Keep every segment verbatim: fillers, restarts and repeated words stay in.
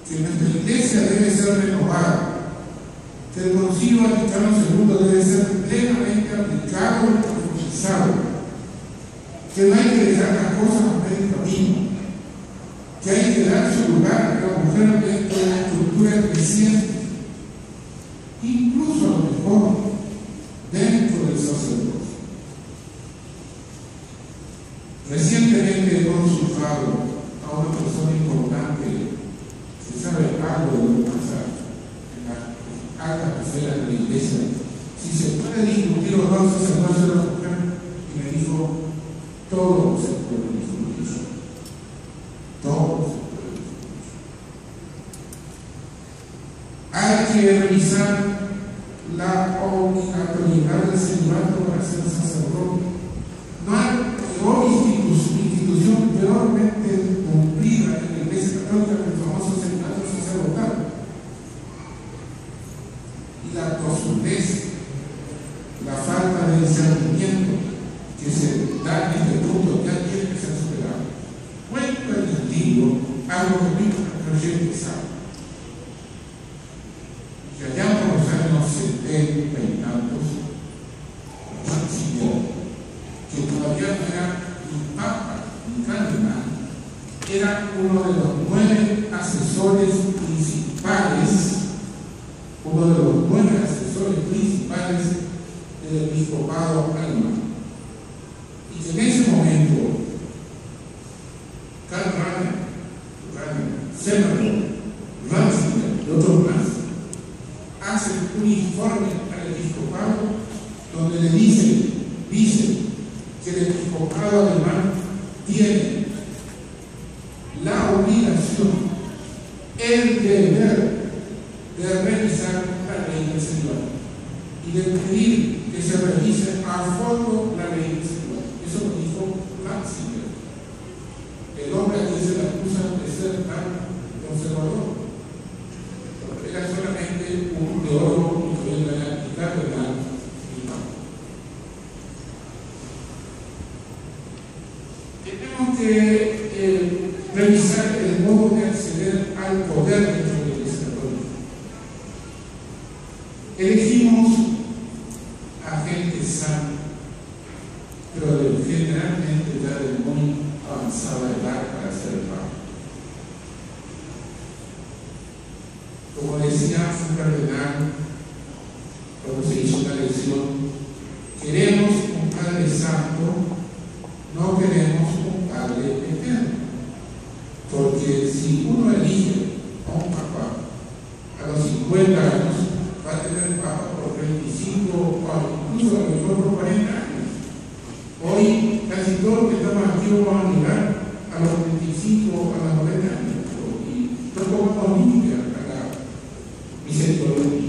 que nuestra iglesia debe ser renovada, que el Concilio Vaticano segundo debe ser plenamente aplicado y profundizado, que no hay que dejar las cosas a medio camino, que hay que dar su lugar a la mujer dentro de la estructura creciente, incluso a lo mejor dentro del sacerdocio. Recientemente he consultado a una persona importante que sabe algo de lo que pasa en las altas esferas de la iglesia, si se puede discutir o no el sacerdocio de la mujer, y me dijo: todo se puede discutir, todo se puede discutir. Hay que revisar la obligatoriedad del celibato para ser sacerdote. No hay peor institución peormente cumplida en la Iglesia Católica que el famoso celibato sacerdotal. Y la tosudez, la falta de discernimiento que se da en este punto ya tiene que ser superado. Cuenta el antiguo algo que nunca creyente sabe. Que allá por los años setenta y tantos, Ratzinger, que todavía no era ni papa ni cardenal, era uno de los nueve asesores principales, uno de los nueve asesores principales del episcopado alemán. Y que en ese momento, Karl Rahner, Semmelweis, Ratzinger y otros más hacen un informe al episcopado donde le dicen, dicen que el episcopado alemán tiene la obligación, el deber de revisar la ley del celibato y de pedir que se revise a fondo la ley del celibato. Eso lo dijo Ratzinger, el hombre a quien se le acusa de ser tan conservador. Era solamente un teólogo y cardenal. Tenemos que eh, revisar el modo de acceder al poder dentro de la Iglesia Católica. Elegimos a gente sana, pero generalmente ya de muy avanzada edad para ser papa. Como decía un cardenal cuando se hizo una elección, queremos un Padre Santo, no queremos un Padre Eterno. Porque si uno elige a un papa a los cincuenta años, va a tener papa por veinticinco o incluso a lo mejor por cuarenta años. Hoy casi todos los que estamos aquí vamos a llegar a los veinticinco o a los noventa años. Y no podemos limpiar misericordia.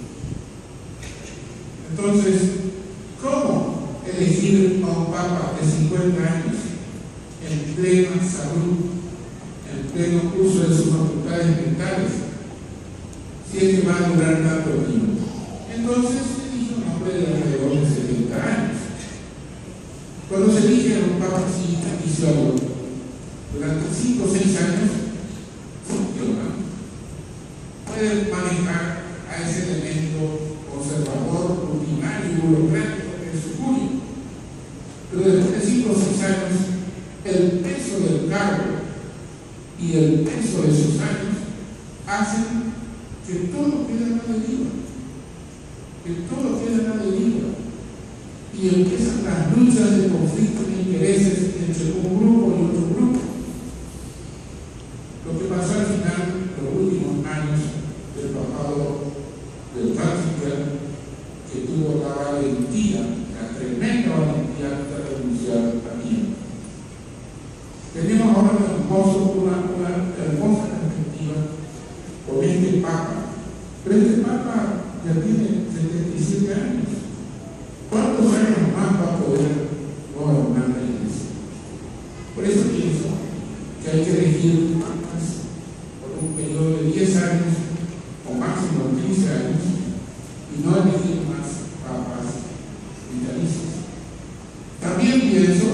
Entonces, ¿cómo elegir a un papa de cincuenta años en plena salud, en pleno uso de sus facultades mentales, si es que va a durar tanto tiempo? Entonces se elige un hombre de alrededor de setenta años. Cuando se elige a un papa así, oficial, durante cinco o seis años, funciona. Pueden manejar a ese elemento conservador, rutinario y burocrático que es su curio. Pero después de cinco o seis años, el peso del cargo y el peso de sus años hacen que todo quede a la deriva, que todo quede a la deriva. Y empiezan las luchas de conflictos de intereses entre un grupo y otro grupo. Lo que pasó al final, los últimos años del papado del Ratzinger, que tuvo la valentía, la tremenda valentía de renunciar a mí. Tenemos ahora un hermoso, una, una hermosa perspectiva con este Papa. Pero este Papa ya tiene setenta y siete años. ¿Cuántos años más va a poder gobernar la Iglesia? Por eso pienso que hay que elegir papas por un periodo de diez años o máximo quince años y no elegir más papas vitalicios. También pienso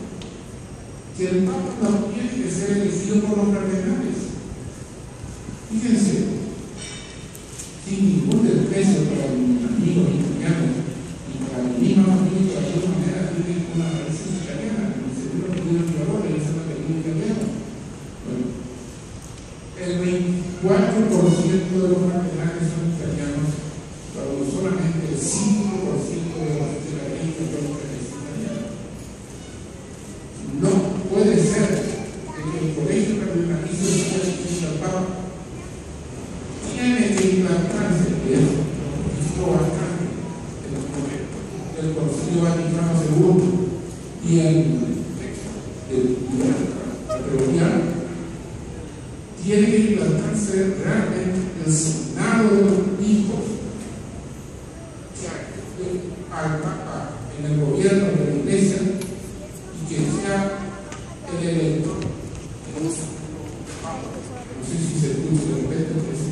que el Papa no tiene que ser elegido por los cardenales. Y el veinticuatro por ciento de los cardenales son italianos, pero solamente el cinco por ciento de la de la Iglesia Católica es italiana. No puede ser que el colegio cardenalicio de el Papa tiene que implantarse, que es lo bastante en los momentos del Concilio Vaticano segundo y el Gregoriano, tiene que implantarse realmente el Senado de los hijos al Papa en el gobierno de la Iglesia y que sea el electo. No sé si se escucha de repente.